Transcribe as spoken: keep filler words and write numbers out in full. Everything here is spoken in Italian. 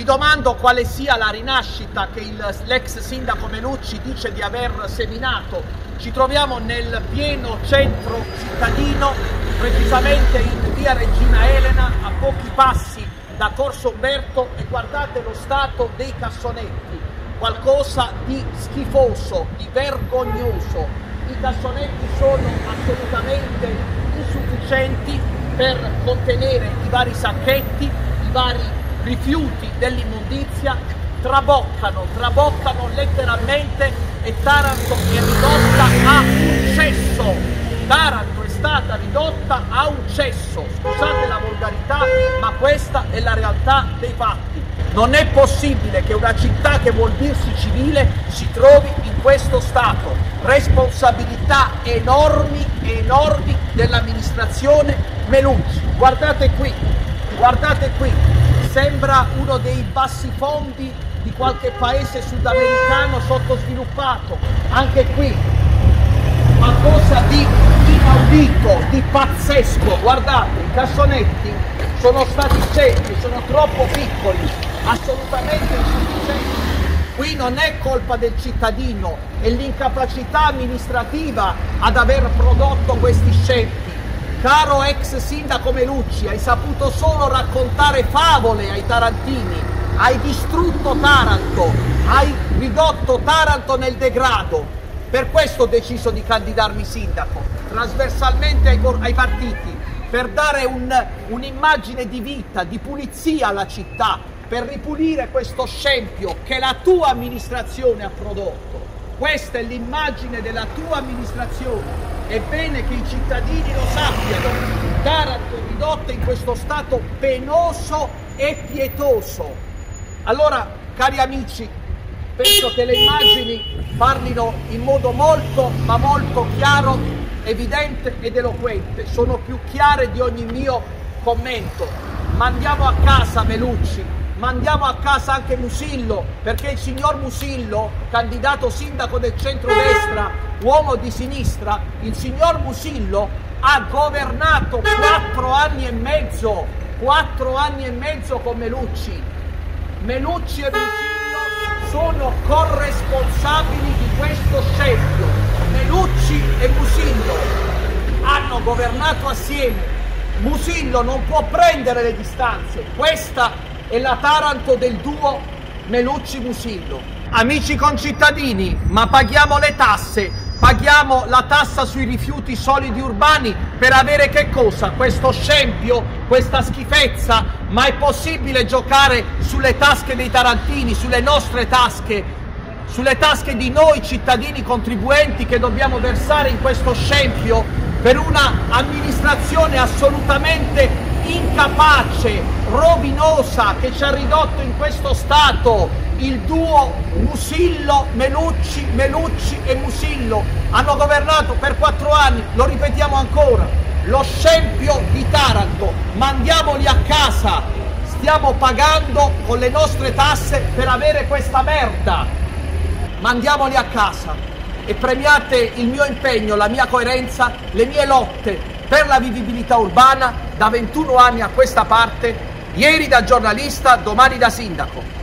Mi domando quale sia la rinascita che l'ex sindaco Melucci dice di aver seminato. Ci troviamo nel pieno centro cittadino, precisamente in via Regina Elena, a pochi passi da Corso Umberto, e guardate lo stato dei cassonetti, qualcosa di schifoso, di vergognoso. I cassonetti sono assolutamente insufficienti per contenere i vari sacchetti, i vari rifiuti dell'immondizia, traboccano, traboccano letteralmente, e Taranto è ridotta a un cesso. Taranto è stata ridotta a un cesso, scusate la volgarità, ma questa è la realtà dei fatti. Non è possibile che una città che vuol dirsi civile si trovi in questo stato. Responsabilità enormi, enormi dell'amministrazione Melucci. Guardate qui, guardate qui, sembra uno dei bassifondi di qualche paese sudamericano sottosviluppato. Anche qui, qualcosa di inaudito, di pazzesco. Guardate, i cassonetti sono stati scelti, sono troppo piccoli, assolutamente insufficienti. Qui non è colpa del cittadino, è l'incapacità amministrativa ad aver prodotto questi scempi. Caro ex sindaco Melucci, hai saputo solo raccontare favole ai tarantini, hai distrutto Taranto, hai ridotto Taranto nel degrado. Per questo ho deciso di candidarmi sindaco, trasversalmente ai, ai partiti, per dare un'immagine un di vita, di pulizia alla città, per ripulire questo scempio che la tua amministrazione ha prodotto. Questa è l'immagine della tua amministrazione. È bene che i cittadini lo sappiano. Taranto è ridotta in questo stato penoso e pietoso. Allora, cari amici, penso che le immagini parlino in modo molto, ma molto chiaro, evidente ed eloquente. Sono più chiare di ogni mio commento. Mandiamo a casa Melucci. Mandiamo a casa anche Musillo, perché il signor Musillo, candidato sindaco del centrodestra, uomo di sinistra, il signor Musillo ha governato quattro anni e mezzo, quattro anni e mezzo con Melucci. Melucci e Musillo sono corresponsabili di questo scempio. Melucci e Musillo hanno governato assieme. Musillo non può prendere le distanze. Questa è la Taranto del duo Melucci-Musillo. Amici concittadini, ma paghiamo le tasse, paghiamo la tassa sui rifiuti solidi urbani per avere che cosa? Questo scempio, questa schifezza? Ma è possibile giocare sulle tasche dei tarantini, sulle nostre tasche, sulle tasche di noi cittadini contribuenti che dobbiamo versare in questo scempio per una amministrazione assolutamente incapace, rovinosa, che ci ha ridotto in questo stato? Il duo Musillo, Melucci, Melucci e Musillo hanno governato per quattro anni, lo ripetiamo ancora, lo scempio di Taranto. Mandiamoli a casa, stiamo pagando con le nostre tasse per avere questa merda. Mandiamoli a casa e premiate il mio impegno, la mia coerenza, le mie lotte per la vivibilità urbana da ventuno anni a questa parte, ieri da giornalista, domani da sindaco.